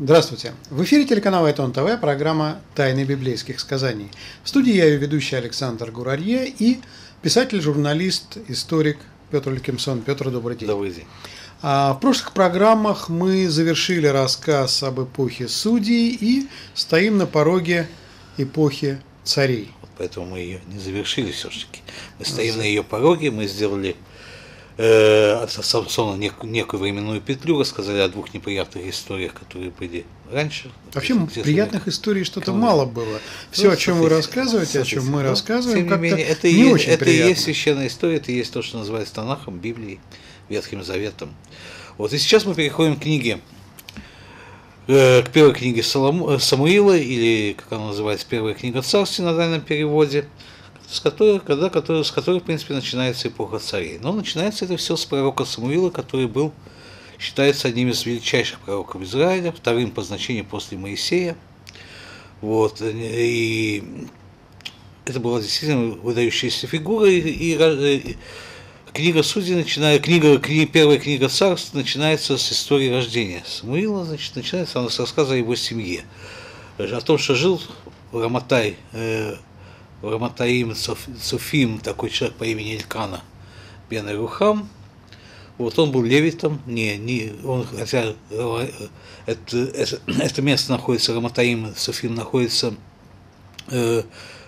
Здравствуйте! В эфире телеканала Айтон ТВ, программа «Тайны библейских сказаний». В студии я ее ведущий Александр Гурарье и писатель, журналист, историк Петр Ликимсон. Петр, добрый день. Добрый день. В прошлых программах мы завершили рассказ об эпохе судей и стоим на пороге эпохи царей. Поэтому мы ее не завершили все-таки. Мы стоим на ее пороге, мы сделали от Самсона некую временную петлю, рассказали о двух неприятных историях, которые были раньше. Вообще приятных историй что-то мало было. Все, о чем вы рассказываете, о чем мы рассказываем, тем не менее, это не очень это и приятно. есть священная история, это и есть то, что называется Танахом, Библией, Ветхим Заветом. Вот, и сейчас мы переходим к книге, к первой книге Самуила, или, как она называется, первая книга Царств на дальнем переводе, с которой, в принципе, начинается эпоха царей. Но начинается это все с пророка Самуила, который считается одним из величайших пророков Израиля, вторым по значению после Моисея. Вот, и это была действительно выдающаяся фигура, и книга Судей первая книга Царств начинается с истории рождения Самуила, значит, начинается она с рассказа о его семье, о том, что жил Раматаим Цофим, такой человек по имени Элькана бен Ерухам. Вот он был левитом, хотя это место находится, Раматаим Цофим находится на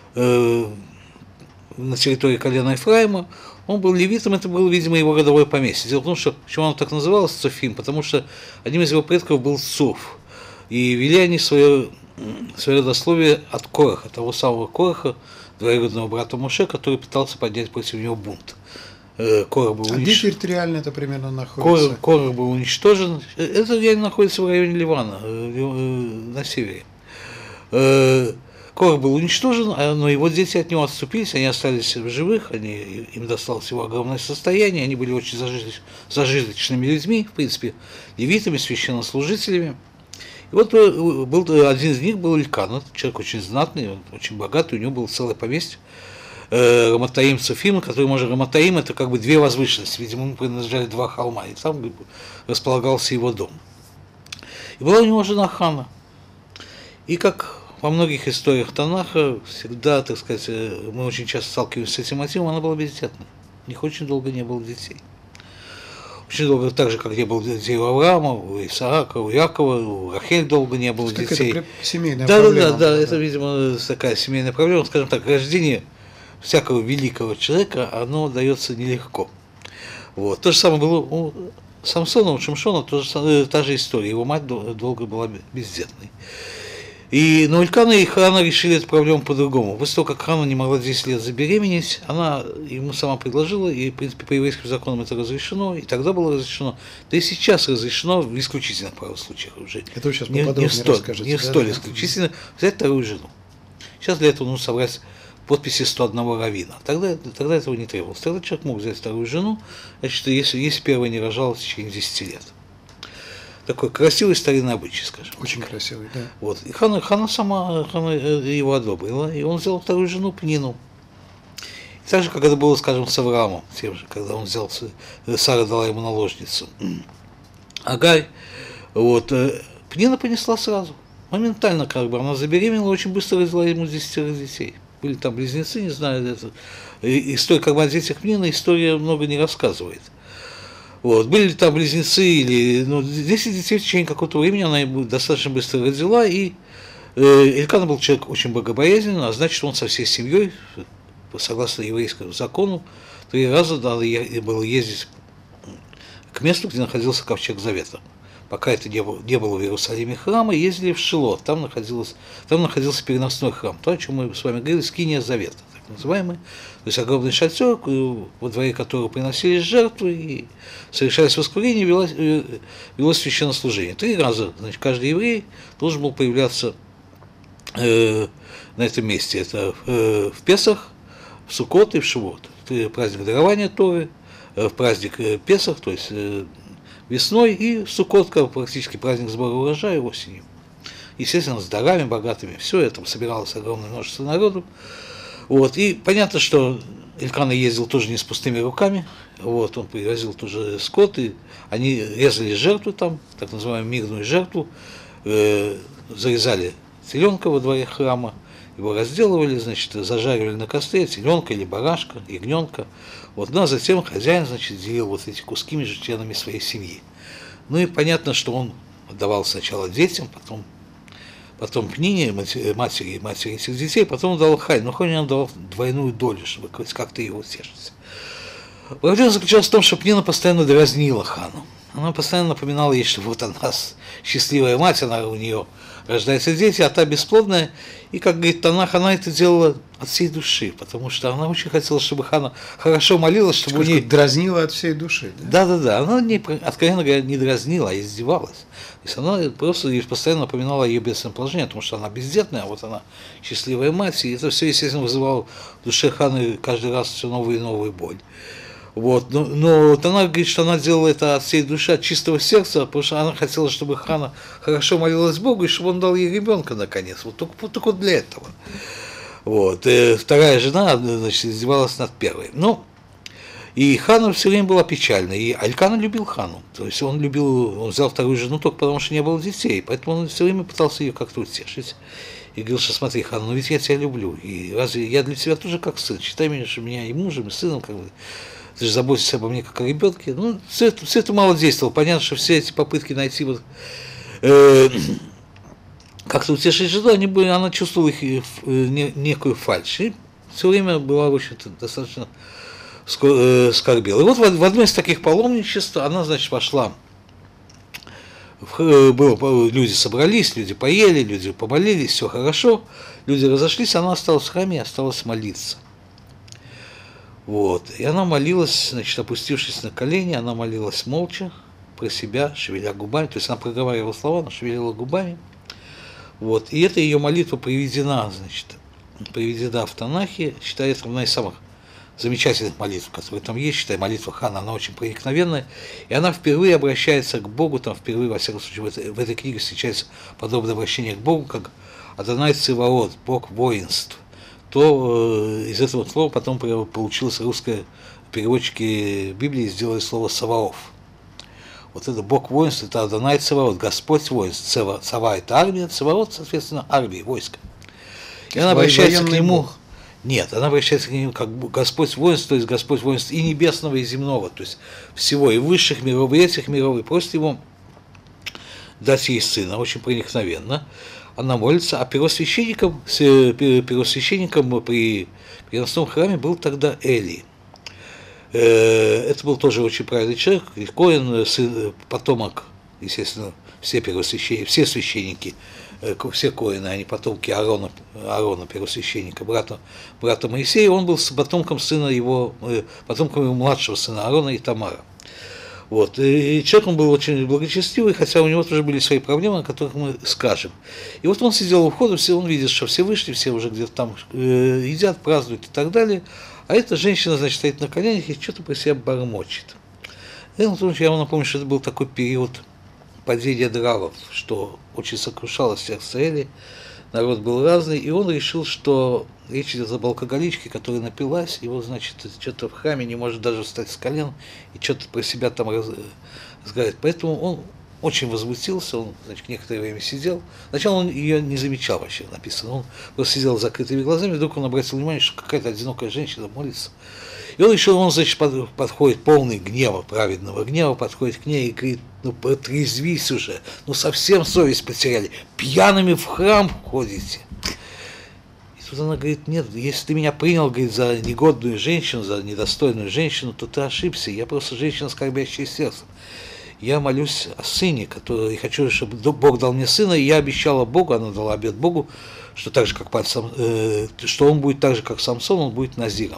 территории колена Ефраима. Он был левитом, это было, видимо, его родовое поместье. Дело в том, что почему оно так называлось Цофим, потому что одним из его предков был Цоф, и вели они свое родословие от Кораха, того самого Кораха, двоюродного брата Моше, который пытался поднять против него бунт. Корах был где территориально это примерно находится? Корах был уничтожен. Это реально находится в районе Ливана, на севере. Корах был уничтожен, но его дети от него отступились, они остались в живых, им досталось его огромное состояние, они были очень зажиточными людьми, в принципе, левитами, священнослужителями. И вот один из них был Элькан, человек очень знатный, очень богатый, у него было целое поместье, Раматаим Цофим, который, Раматаим, это как бы две возвышенности, видимо, ему принадлежали два холма, и там располагался его дом. И была у него жена Хана. И как во многих историях Танаха, всегда, так сказать, мы очень часто сталкиваемся с этим мотивом, она была бездетной. У них очень долго не было детей. Очень долго, так же, как не было детей у Авраама, у Исаака, у Якова, у Рахель долго не было детей. Это семейная проблема. Да, это, видимо, такая семейная проблема. Скажем так, рождение всякого великого человека, оно дается нелегко. Вот. То же самое было у Самсона, у Шимшона, та же история. Его мать долго была бездетной. Но Элькана и Хана решили эту проблему по-другому. После того, как Хана не могла 10 лет забеременеть, она ему сама предложила, и, в принципе, по еврейским законам это разрешено, и тогда было разрешено, да и сейчас разрешено в исключительных правых случаях уже. Это вы сейчас поподробнее расскажете. Не столь исключительно, взять вторую жену. Сейчас для этого нужно собрать подписи 101 раввина. Тогда этого не требовалось. Тогда человек мог взять вторую жену, значит, если первая не рожала в течение 10 лет. Такой красивый старинный обычай, скажем. Очень красивый, да. Вот. И Хана его одобрила, и он взял вторую жену Пнину. И так же, как это было, скажем, с Авраамом, тем же, когда он взял, Сара дала ему наложницу Агарь. Вот. Пнина понесла сразу. Моментально, как бы, она забеременела, очень быстро родила ему 10 детей. Были там близнецы, не знаю, это. История, как бы, о детях Пнина, история много не рассказывает. Вот. Были ли там близнецы, 10 детей в течение какого-то времени она достаточно быстро родила, и Элькана был человек очень богобоязненный, а значит, он со всей семьей, согласно еврейскому закону, 3 раза надо было ездить к месту, где находился ковчег Завета. Пока это не было в Иерусалиме храма, ездили в Шило, там находился переносной храм, то, о чем мы с вами говорили, скиния Завета, так называемый. То есть огромный шатер, во дворе которого приносились жертвы, и совершались воскурения, велось священнослужение. 3 раза, значит, каждый еврей должен был появляться на этом месте. Это в Песах, в Суккот и в Шивот. Праздник дарования Торы, в праздник Песах, то есть весной, и в Суккот, практически праздник сбора урожая осенью. Естественно, с дарами богатыми. Все это собиралось огромное множество народу. Вот. И понятно, что Элькана ездил тоже не с пустыми руками, вот, он привозил тоже скот, и они резали жертву там, так называемую мирную жертву, зарезали теленка во дворе храма, его разделывали, значит, зажаривали на костре, теленка или барашка, ягненка. Вот, ну, а затем хозяин, значит, делил вот эти куски между членами своей семьи. Ну и понятно, что он отдавал сначала детям, потом Пнине, матери этих детей, потом дал Хане, но Хане он дал двойную долю, чтобы как-то его утешить. Проблема заключалась в том, что Пнина постоянно дразнила Хану. Она постоянно напоминала ей, что вот она счастливая мать, у нее рождаются дети, а та бесплодная. И, как говорит Танах, она это делала от всей души, потому что она очень хотела, чтобы Хана хорошо молилась, чтобы у нее... Дразнила от всей души, да? Да. Она, откровенно говоря, не дразнила, а издевалась. То есть она просто постоянно напоминала о ее бедственном положении, потому что она бездетная, а вот она счастливая мать, и это все, естественно, вызывало в душе Ханы каждый раз все новую и новую боль. Вот. Но она говорит, что она делала это от всей души, от чистого сердца, потому что она хотела, чтобы Хана хорошо молилась Богу, и чтобы он дал ей ребенка наконец. Вот только для этого. Вот. Вторая жена, значит, издевалась над первой. Ну, и Хана все время была печальна, и Алькана любил Хану. То есть он взял вторую жену только потому, что не было детей, поэтому он все время пытался ее как-то утешить. И говорил, что смотри, Хана, ну ведь я тебя люблю, и разве я для тебя тоже как сын, считай меня, что меня и мужем, и сыном, как бы, ты же заботишься обо мне как о ребенке. Ну, все это мало действовало. Понятно, что все эти попытки найти вот как-то утешить жену, она чувствовала их некую фальшь. И все время была, в общем-то, достаточно скорбела. И вот в одно из таких паломничеств она, значит, пошла. Люди собрались, люди поели, люди помолились, все хорошо. Люди разошлись, она осталась в храме и осталась молиться. Вот. И она молилась, значит, опустившись на колени, она молилась молча, про себя, шевеля губами. То есть она проговаривала слова, она шевелила губами. Вот. И эта ее молитва приведена в Танахе, считается одна из самых замечательных молитв, которые там есть, считай, молитва Хана, она очень проникновенная, и она впервые обращается к Богу, там впервые, во всяком случае, в этой книге встречается подобное обращение к Богу, как Адонай Циваот, Бог воинств. То из этого слова потом получилось русское, переводчики Библии сделали слово Саваоф. Вот это Бог воинств, это Адонай Циваот, Господь воинств, Цава это армия, Циваот, соответственно, армия, войско. И она обращается к нему. Бог. Нет, она обращается к нему как Господь воинств, то есть Господь воинств и небесного, и земного, то есть всего, и высших миров, и этих миров, и просит его дать ей сына, очень проникновенно. Она молится, а первосвященником при переносном храме был тогда Эли. Это был тоже очень правильный человек, Коэн, сын, потомок, естественно, все священники, все коины, они потомки Аарона, первосвященника, брата Моисея, он был потомком его младшего сына Аарона и Тамара. Вот. И человек он был очень благочестивый, хотя у него тоже были свои проблемы, о которых мы скажем. И вот он сидел у входа, он видит, что все вышли, все уже где-то там едят, празднуют и так далее, а эта женщина, значит, стоит на коленях и что-то про себя бормочет. И я вам напомню, что это был такой период падения нравов, что очень сокрушалось сердце Эли, народ был разный, и он решил, что речь идет об алкоголичке, которая напилась, и вот, значит, что-то в храме не может даже встать с колен, и что-то про себя там разговаривает. Поэтому он очень возмутился, он, значит, некоторое время сидел. Сначала он ее не замечал вообще, написано, он просто сидел с закрытыми глазами, вдруг он обратил внимание, что какая-то одинокая женщина молится. И он решил, он, значит, подходит полный гнева, праведного гнева, подходит к ней и говорит: ну протрезвись уже, ну совсем совесть потеряли, пьяными в храм ходите. И тут она говорит: нет, если ты меня принял, говорит, за негодную женщину, за недостойную женщину, то ты ошибся, я просто женщина, скорбящая сердцем. Я молюсь о сыне, который хочу, чтобы Бог дал мне сына, и я обещала Богу, она дала обет Богу, что так же, что он будет так же, как Самсон, он будет назиром.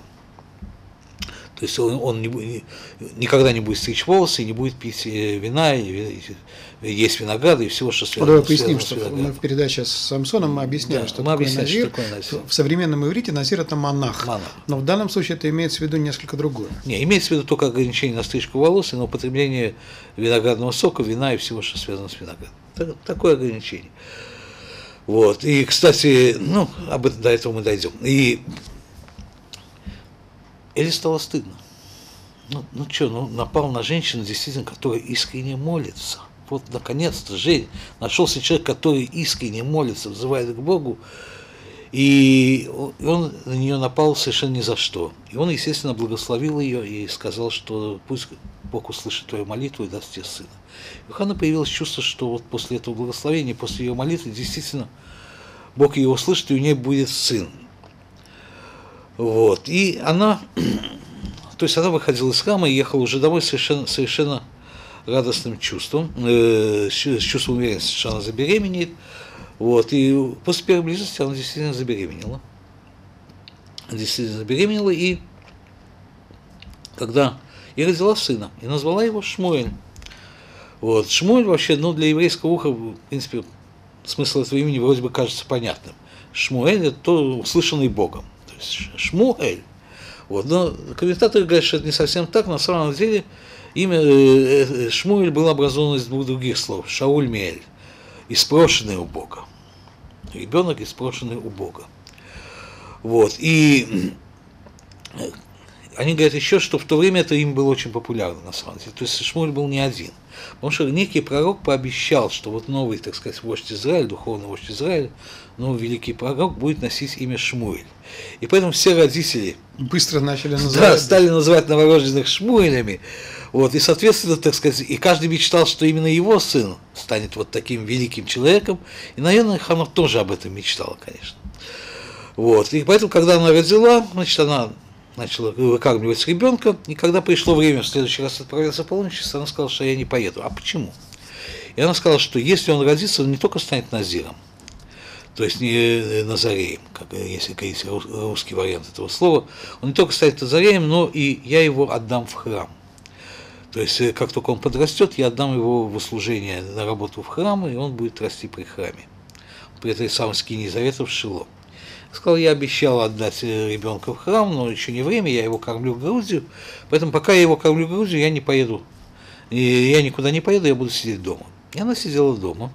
То есть он никогда не будет стричь волосы, не будет пить вина, есть винограды и всего, что связано. Давай поясним, что мы в передаче с Самсоном мы объясняли, что такое назир. В современном иврите назир – это монах. Но в данном случае это имеется в виду несколько другое. Не, имеется в виду только ограничение на стрижку волос и на употребление виноградного сока, вина и всего, что связано с виноградом. Такое ограничение. Вот. И, кстати, до этого мы дойдем. И Эли стало стыдно. Напал на женщину, действительно, которая искренне молится. вот наконец-то нашелся человек, который искренне молится, взывает к Богу, и он на нее напал совершенно ни за что. И он, естественно, благословил ее и сказал, что пусть Бог услышит твою молитву и даст тебе сына. И у Ханны появилось чувство, что вот после этого благословения, после ее молитвы, действительно, Бог ее услышит, и у нее будет сын. Вот. И она, то есть она выходила из храма и ехала уже домой совершенно радостным чувством, с чувством уверенности, что она забеременеет. Вот. И после первой близости она действительно забеременела. И когда и родила сына, и назвала его Шмуэль. Вот. Шмуэль вообще, для еврейского уха, в принципе, смысл этого имени вроде бы кажется понятным. Шмуэль – это то, услышанный Богом. То есть Шмуэль. Вот. Но комментаторы говорят, что это не совсем так. На самом деле имя Шмуэль было образовано из двух других слов. Шауль Миэль. Испрошенный у Бога. Ребенок, испрошенный у Бога. Вот. И они говорят еще, что в то время это имя было очень популярно, на самом деле. То есть Шмуэль был не один. Потому что некий пророк пообещал, что вот новый, так сказать, вождь Израиля, духовный вождь Израиля, новый великий пророк будет носить имя Шмуэль. И поэтому все родители быстро начали называть. Да, стали называть новорожденных Шмуэлями. Вот, и, соответственно, так сказать, и каждый мечтал, что именно его сын станет вот таким великим человеком. И, наверное, Ханна тоже об этом мечтала, конечно. Вот, и поэтому, когда она родила, значит, она начала выкармливать ребенка, и когда пришло время в следующий раз отправиться в паломничество, она сказала, что я не поеду. А почему? И она сказала, что если он родится, он не только станет назиром, то есть не назареем, как если говорить русский вариант этого слова, он не только станет назареем, но и я его отдам в храм. То есть, как только он подрастет, я отдам его в услужение на работу в храм, и он будет расти при храме, при этой самой скинии завета в Шило. Сказал, я обещал отдать ребенка в храм, но еще не время, я его кормлю в Грузию, поэтому пока я его кормлю в Грузию, я не поеду, и я никуда не поеду, я буду сидеть дома. И она сидела дома.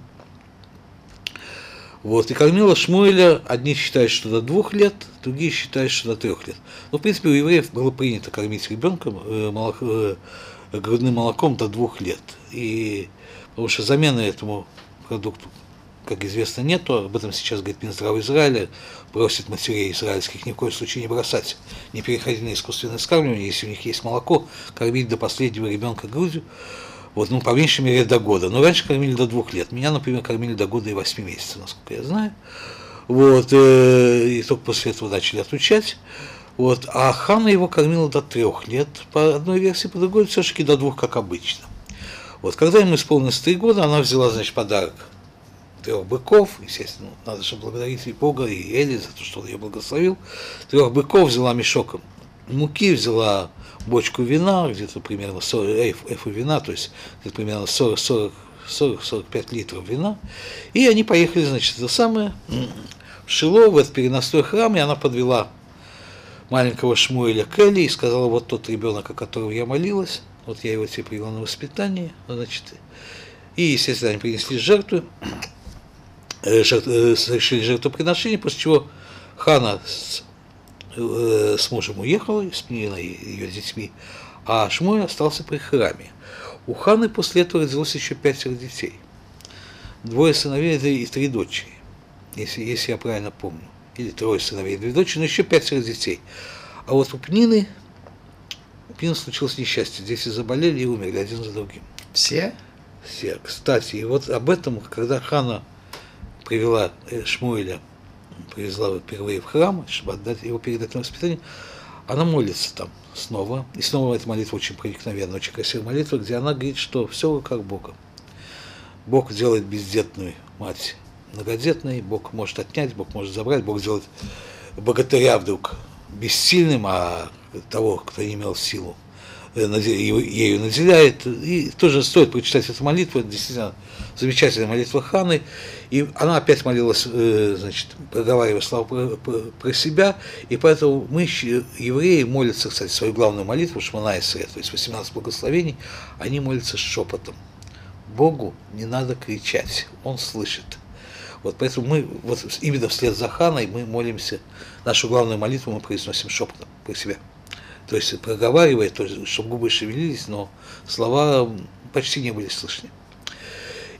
Вот, и кормила Шмуэля, одни считают, что до 2 лет, другие считают, что до 3 лет. Но, в принципе, у евреев было принято кормить ребенка грудным молоком до 2 лет. И, потому что замены этому продукту, как известно, нету. Об этом сейчас говорит Минздрав Израиля, просит матерей израильских ни в коем случае не бросать, не переходить на искусственное скармливание, если у них есть молоко, кормить до последнего ребенка грудью. Вот, по меньшей мере до года. Но раньше кормили до 2 лет. Меня, например, кормили до года и 8 месяцев, насколько я знаю. Вот, и только после этого начали отучать. Вот, а Ханна его кормила до 3 лет, по одной версии, по другой, все-таки до 2, как обычно. Вот, когда ему исполнилось 3 года, она взяла, значит, подарок 3 быков, естественно, надо же благодарить и Бога, и Эли за то, что он ее благословил. 3 быков, взяла мешок муки, взяла бочку вина, где-то примерно 40 эфу вина, то есть где-то примерно 40-45 литров вина, и они поехали, значит, это самое, в Шило, в этот переносной храм, и она подвела маленького Шмуэля к Эли и сказала, вот тот ребенок, о котором я молилась, вот я его тебе привела на воспитание, значит, и, естественно, они принесли жертву, совершили жертвоприношение, после чего Ханна с мужем уехала, с ее детьми, а Шмуэль остался при храме. У Ханны после этого родилось еще 5 детей. 2 сыновей и 3 дочери, если я правильно помню. Или 3 сыновей и 2 дочери, но еще 5 детей. А вот у Пнины случилось несчастье. Дети заболели и умерли один за другим. Все? Все. Кстати, и вот об этом, когда Ханна привела Шмуэля, привезла впервые в храм, чтобы отдать его передать на воспитание, она молится там снова. И снова эта молитва очень проникновенная, очень красивая молитва, где она говорит, что все в руках Бога. Бог делает бездетную мать многодетной, Бог может отнять, Бог может забрать, Бог делает богатыря вдруг бессильным, а того, кто не имел силу, ею наделяет. И тоже стоит прочитать эту молитву, это действительно замечательная молитва Ханны. И она опять молилась, значит, проговаривая слова про себя, и поэтому мы, евреи, молятся, кстати, свою главную молитву, Шмона Эсре, то есть 18 благословений, они молятся шепотом. Богу не надо кричать, Он слышит. Вот поэтому мы, вот именно вслед за Ханной, мы молимся, нашу главную молитву мы произносим шепотом про себя. То есть проговаривая, то есть, чтобы губы шевелились, но слова почти не были слышны.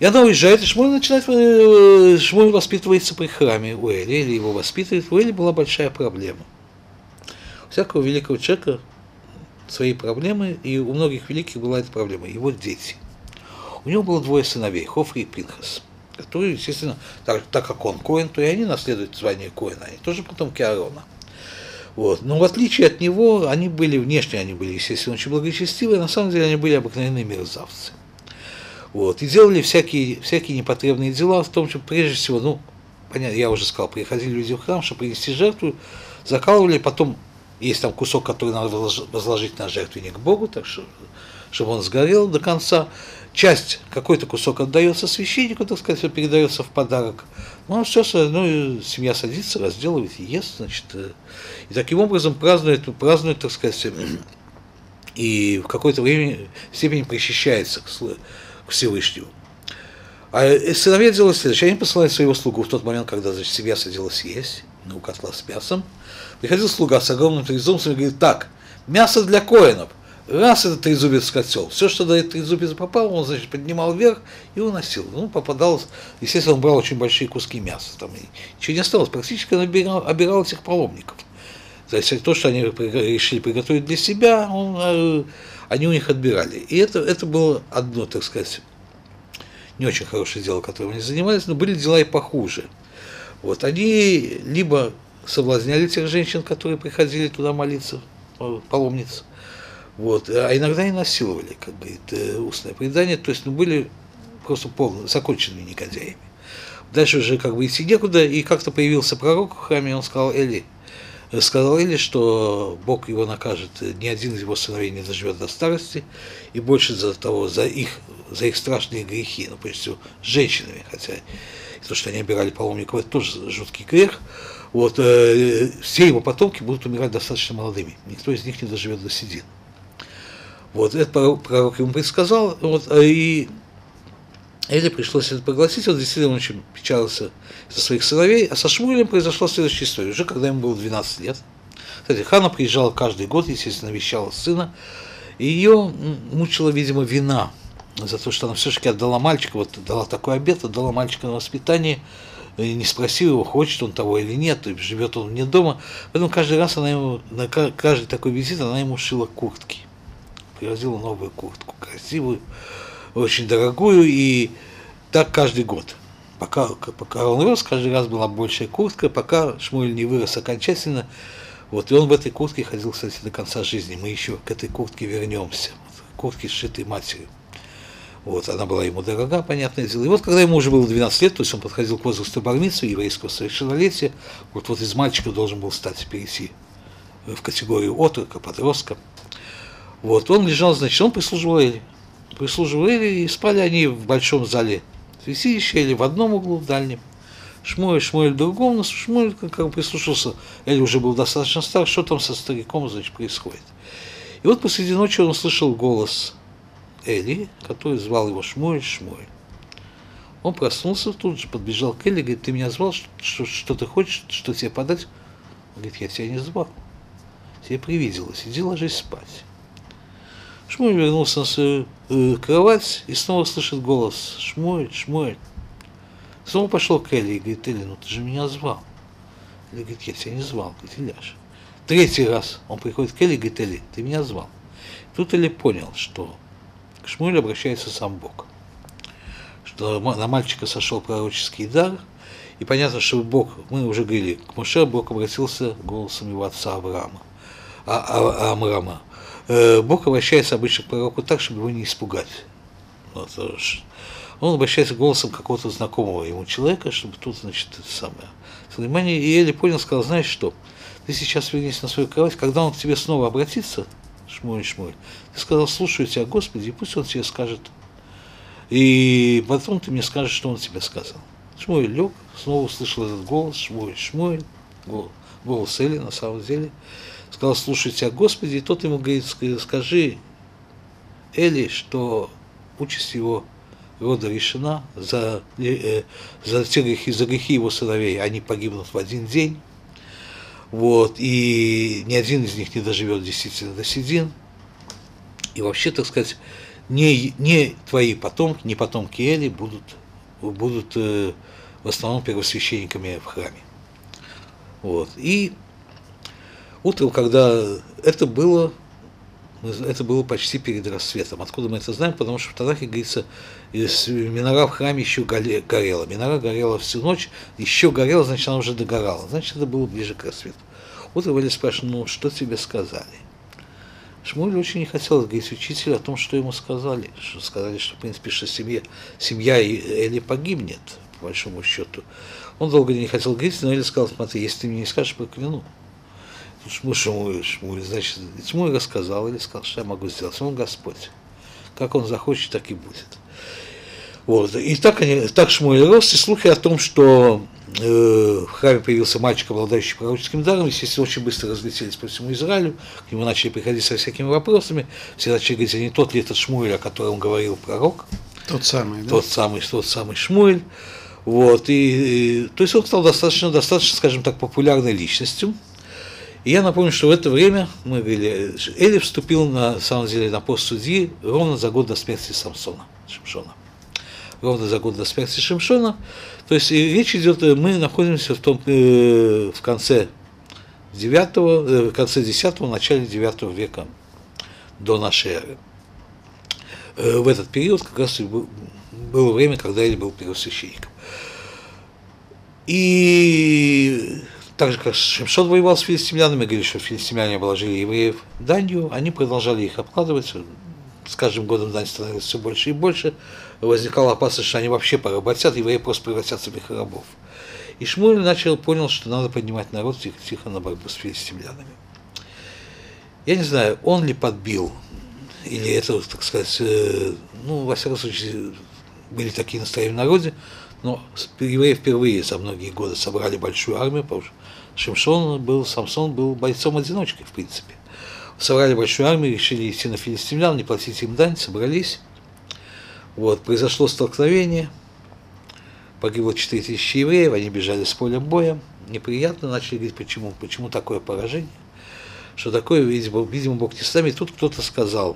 И она уезжает, и Шмуэль воспитывается при храме у Эли, или его воспитывает. У Эли была большая проблема. У всякого великого человека свои проблемы, и у многих великих была эта проблема, его дети. У него было двое сыновей, Хофри и Пинхас, которые, естественно, так как он Коэн, то и они наследуют звание Коэна, они тоже потомки Аарона. Вот. Но в отличие от него, они были, внешне они были, естественно, очень благочестивые, а на самом деле они были обыкновенные мерзавцы. Вот. И делали всякие непотребные дела, в том, что прежде всего, понятно, я уже сказал, приходили люди в храм, чтобы принести жертву, закалывали, потом есть там кусок, который надо возложить на жертвенник Богу, так что, чтобы он сгорел до конца. Какой-то кусок отдается священнику, так сказать, передается в подарок. Ну, все остальное семья садится, разделывает и ест, значит. И таким образом празднует, так сказать, и в какое-то время степени причащается к Всевышнему. А сыновья делают следующее. Они посылают своего слугу в тот момент, когда, значит, семья садилась есть, у котла с мясом. Приходил слуга с огромным трезубцем и говорит: так, мясо для коэнов. Раз этот трезубец в котел, все, что до этого трезубец попало, он, значит, поднимал вверх и уносил. Попадалось, естественно, он брал очень большие куски мяса. Там ничего не осталось, практически он обирал этих паломников. То есть то, что они решили приготовить для себя, они у них отбирали. И это было одно, так сказать, не очень хорошее дело, которым они занимались, но были дела и похуже. Вот, они либо соблазняли тех женщин, которые приходили туда молиться, паломниц, вот, а иногда и насиловали, как говорит устное предание, то есть были просто законченными негодяями. Дальше уже идти некуда, и как-то появился пророк в храме, и он сказал Эли, что Бог его накажет, ни один из его сыновей не доживет до старости, и больше за их страшные грехи, прежде всего с женщинами, хотя то, что они обирали паломников, это тоже жуткий грех. Вот, все его потомки будут умирать достаточно молодыми, никто из них не доживет до седин. Вот, этот пророк ему предсказал, и Эли пришлось это прогласить, он действительно очень печалился за своих сыновей, а со Шмуэлем произошла следующая история, уже когда ему было 12 лет. Кстати, Ханна приезжала каждый год, естественно, навещала сына, и ее мучила, видимо, вина за то, что она все-таки отдала мальчика, дала такой обет, отдала мальчика на воспитание, не спросила его, хочет он того или нет, живет он вне дома. Поэтому каждый раз на каждый такой визит она ему шила куртки. Привозила новую куртку, красивую, очень дорогую, и так каждый год. Пока он рос, каждый раз была большая куртка, пока Шмуэль не вырос окончательно. Вот, и он в этой куртке ходил, кстати, до конца жизни. Мы еще к этой куртке вернемся. Куртке, сшитой матерью. Вот, она была ему дорога, понятное дело. И вот, когда ему уже было 12 лет, то есть он подходил к возрасту бар-мицвы, еврейского совершеннолетия, вот из мальчика должен был перейти в категорию отрока, подростка. Вот, он лежал, значит, он прислуживал Эли, и спали они в большом зале святилища, или в одном углу, в дальнем. Шмуэль в другом, но Шмуэль прислушался, Эли уже был достаточно стар, что там со стариком, значит, происходит. И вот посреди ночи он услышал голос Эли, который звал его Шмуэль. Он проснулся, тут же подбежал к Эли, говорит: ты меня звал, что ты хочешь, что тебе подать? Он говорит: я тебя не звал, тебе привиделось, иди ложись спать. Шмуэль вернулся на свою кровать и снова слышит голос: Шмуэль. Снова пошел к Эли и говорит: Эли, ты же меня звал. Эли говорит: я тебя не звал, говорит, ляжь. Третий раз он приходит к Эли и говорит: Эли, ты меня звал. Тут Эли понял, что к Шмуэлю обращается сам Бог, что на мальчика сошел пророческий дар, и понятно, что Бог, мы уже говорили, к Моше Бог обратился голосом его отца Амрама. Бог обращается обычно к пророку так, чтобы его не испугать. Он обращается голосом какого-то знакомого ему человека, чтобы тут, значит, внимание. И Эли понял, сказал: знаешь что, ты сейчас вернись на свою кровать, когда он к тебе снова обратится, Шмуэль, ты сказал: слушаю тебя, Господи, и пусть он тебе скажет. И потом ты мне скажешь, что он тебе сказал. Шмуэль лег, снова услышал этот голос: Шмуэль, голос Эли на самом деле. Сказал: слушай тебя, Господи, и тот ему говорит: скажи Эли, что участь его рода решена, за грехи его сыновей, они погибнут в один день, вот, и ни один из них не доживет действительно до седин. И вообще, так сказать, не твои потомки, не потомки Эли будут в основном первосвященниками в храме. Вот. И утром, когда это было почти перед рассветом. Откуда мы это знаем? Потому что в Танахе говорится, минора в храме еще горела. Минора горела всю ночь, еще горела, значит, она уже догорала. Значит, это было ближе к рассвету. Утром Эли спрашивает, ну, что тебе сказали? Шмуэль очень не хотел говорить учителю о том, что ему сказали. Что сказали, что, в принципе, что семья Эли погибнет, по большому счету. Он долго не хотел говорить, но Эли сказал, смотри, если ты мне не скажешь, прокляну. Шмуэль, значит, Шмуэль рассказал, Эли сказал, что я могу сделать. Он Господь. Как он захочет, так и будет. Вот. И так Шмуэль рос, и слухи о том, что в храме появился мальчик, обладающий пророческим даром, естественно, очень быстро разлетелись по всему Израилю, к нему начали приходить со всякими вопросами, все начали говорить, а не тот ли этот Шмуэль, о котором говорил пророк? Тот самый, да? Тот самый Шмуэль. Вот. То есть он стал достаточно, скажем так, популярной личностью. И я напомню, что в это время, мы говорили, Эли вступил на самом деле на пост судьи ровно за год до смерти Шимшона. Ровно за год до смерти Шимшона. То есть речь идет, мы находимся в конце 10-го, начале 9 века до нашей эры. В этот период как раз было время, когда Эли был первосвященником. И так же, как Шимшон воевал с филистимлянами, говорили, что филистимляне обложили евреев данью, они продолжали их обкладывать. С каждым годом дань становилась все больше и больше. Возникала опасность, что они вообще поработят, евреи просто превратятся в их рабов. И Шмуэль понял, что надо поднимать народ тихо на борьбу с филистимлянами. Я не знаю, он ли подбил, или это, так сказать, во всяком случае, были такие настроения в народе, но евреи впервые за многие годы собрали большую армию, потому что Самсон был бойцом-одиночкой, в принципе. Собрали большую армию, решили идти на филистимлян, не платить им дань, собрались. Вот, произошло столкновение, погибло 4000 евреев, они бежали с поля боя. Неприятно, начали говорить, почему такое поражение, что такое, видимо, Бог не с нами. И тут кто-то сказал,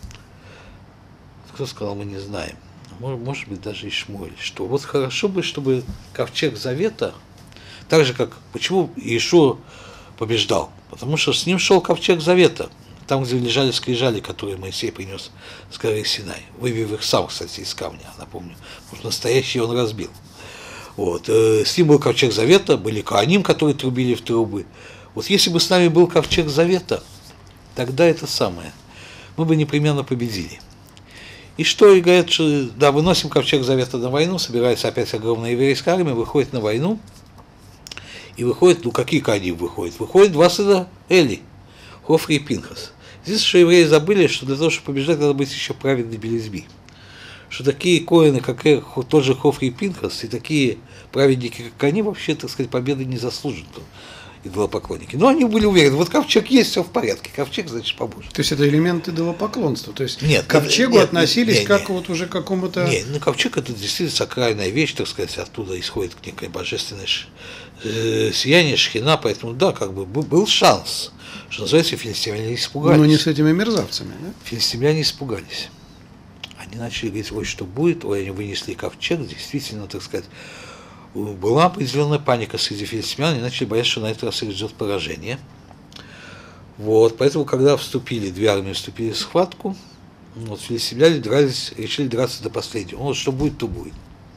мы не знаем, может быть, даже и Шмуэль, что вот хорошо бы, чтобы ковчег завета, так же, как, почему Иешуа побеждал? Потому что с ним шел ковчег завета, там, где лежали скрижали, которые Моисей принес с горы Синай, выбив их сам, кстати, из камня, напомню, потому что настоящий он разбил. Вот. С ним был ковчег завета, были коаним, которые трубили в трубы. Вот если бы с нами был ковчег завета, тогда это самое, мы бы непременно победили. И что, и говорят, что да, выносим ковчег завета на войну, собирается опять огромная еврейская армия, выходит на войну, и выходит, какие коаним выходят? Выходят два сына Эли, Хофри и Пинхас. Здесь что евреи забыли, что для того, чтобы побеждать, надо быть еще праведной белизби. Что такие коины, как тот же Хофри и Пинхас, и такие праведники, как они, вообще, так сказать, победы не заслужат, идолопоклонники. Но они были уверены, вот ковчег есть, все в порядке, ковчег, значит, поможет. То есть это элемент идолопоклонства, то есть нет, к ковчегу относились как вот уже к какому-то... Нет, ковчег это действительно сакральная вещь, так сказать, оттуда исходит некое божественное сияние, шхина, поэтому да, как бы был шанс, что называется, филистимляне испугались. Но не с этими мерзавцами, да? Филистимляне испугались. Они начали говорить, ой, что будет, ой, они вынесли ковчег, действительно, так сказать, была определенная паника среди филистимлян, они начали бояться, что на этот раз их ждет поражение. Вот, поэтому, когда две армии вступили в схватку, вот, филистимляне решили драться до последнего. Вот, что будет, то будет.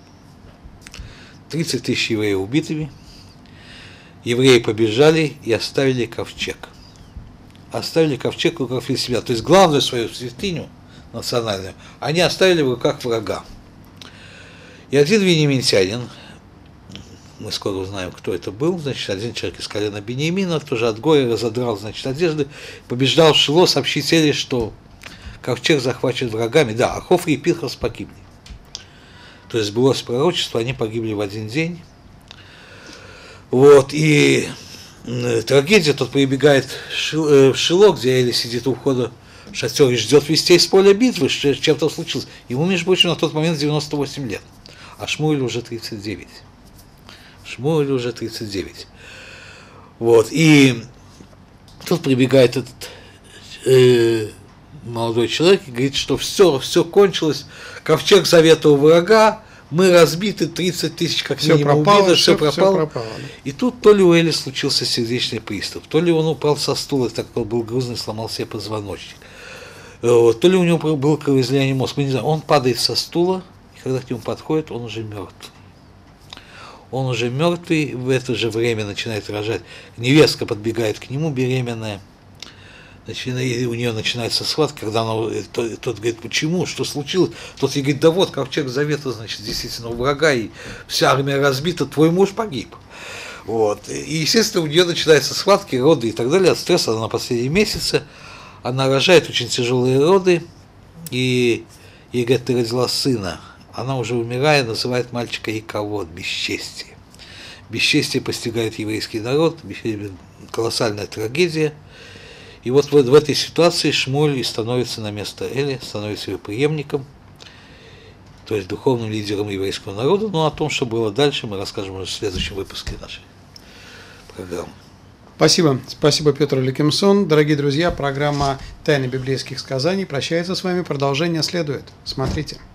30 тысяч евреев убитыми, евреи побежали и оставили ковчег. Оставили ковчег в руках филистимлян. То есть главную свою святыню национальную они оставили в руках врага. И один вениаминтянин, мы скоро узнаем, кто это был, значит, один человек из колена Бениамина, тоже от горя разодрал, значит, одежды, побеждал в Шило сообщить Эли, что ковчег захвачен врагами. Да, а Хофри и Пинхас погибли. То есть сбылось пророчество, они погибли в один день. Вот, и трагедия, тот прибегает в Шило, где Эли сидит у входа в шатер и ждет вестей с поля битвы, что чем-то случилось. Ему, между прочим, на тот момент 98 лет, а Шмуэлю уже 39. Шмуэлю уже 39. Вот, и тут прибегает этот молодой человек и говорит, что все кончилось, ковчег завета у врага, мы разбиты, 30 тысяч как минимум убито, все пропало. И тут то ли у Эли случился сердечный приступ, то ли он упал со стула, так как он был грузный, сломал себе позвоночник, то ли у него было кровоизлияние мозга, мы не знаем. Он падает со стула, и когда к нему подходит, он уже мертв. Он уже мертвый, в это же время начинает рожать. Невестка подбегает к нему, беременная. И у нее начинается схватка, когда тот говорит, почему, что случилось? Тот ей говорит, да вот, ковчег завета, значит, действительно у врага, и вся армия разбита, твой муж погиб. Вот. И, естественно, у нее начинаются схватки, роды и так далее, от стресса на последние месяцы. Она рожает очень тяжелые роды, и ей говорят, ты родила сына. Она уже умирая, называет мальчика Иковод, бесчестие. Бесчестие постигает еврейский народ, колоссальная трагедия. И вот в этой ситуации Шмуэль и становится на место Эли, становится его преемником, то есть духовным лидером еврейского народа. Но о том, что было дальше, мы расскажем уже в следующем выпуске нашей программы. Спасибо. Спасибо, Петр Ликимсон. Дорогие друзья, программа «Тайны библейских сказаний» прощается с вами. Продолжение следует. Смотрите.